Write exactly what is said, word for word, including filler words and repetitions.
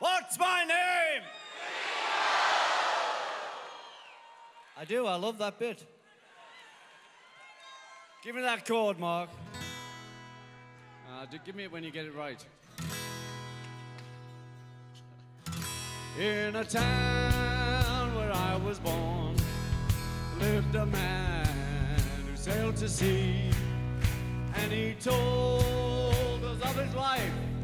What's my name? I do, I love that bit. Give me that chord, Mark. Uh, do, give me it when you get it right. In a town where I was born lived a man who sailed to sea, and he told us of his life